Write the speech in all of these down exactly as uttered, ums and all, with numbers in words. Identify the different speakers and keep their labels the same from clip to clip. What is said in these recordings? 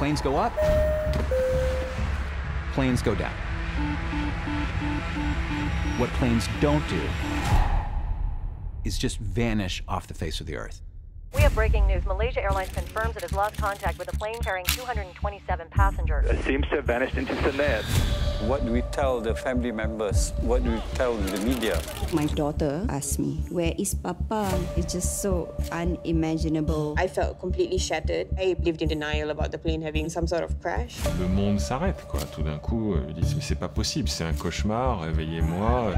Speaker 1: Planes go up, planes go down. What planes don't do is just vanish off the face of the earth.
Speaker 2: We have breaking news. Malaysia Airlines confirms it has lost contact with a plane carrying two hundred twenty-seven passengers.
Speaker 3: It seems to have vanished into thin air.
Speaker 4: What do we tell the family members? What do we tell the media?
Speaker 5: My daughter asked me, where is Papa? It's just so unimaginable.
Speaker 6: I felt completely shattered. I lived in denial about the plane having some sort of crash.
Speaker 7: Le monde s'arrête, quoi. Tout d'un coup, ils disent, mais c'est pas possible, c'est un cauchemar, réveillez-moi.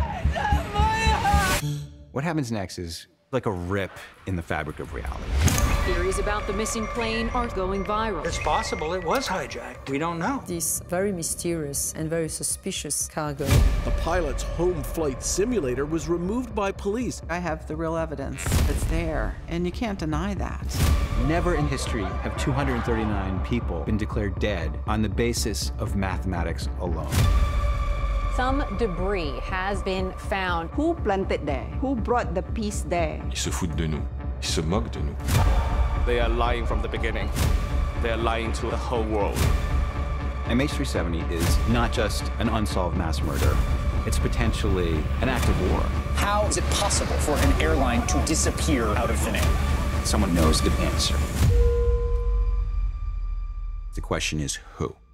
Speaker 1: What happens next is like a rip in the fabric of reality.
Speaker 8: Theories about the missing plane are going viral.
Speaker 9: It's possible it was hijacked. We don't know.
Speaker 10: This very mysterious and very suspicious cargo.
Speaker 11: The pilot's home flight simulator was removed by police.
Speaker 12: I have the real evidence. It's there, and you can't deny that.
Speaker 1: Never in history have two hundred thirty-nine people been declared dead on the basis of mathematics alone.
Speaker 2: Some debris has been found.
Speaker 5: Who planted there? Who brought the piece there?
Speaker 7: Ils se foutent de nous. Ils se moquent de nous.
Speaker 13: They are lying from the beginning. They are lying to the whole world.
Speaker 1: M H three seventy is not just an unsolved mass murder. It's potentially an act of war.
Speaker 14: How is it possible for an airline to disappear out of thin air?
Speaker 1: Someone knows the answer. The question is who?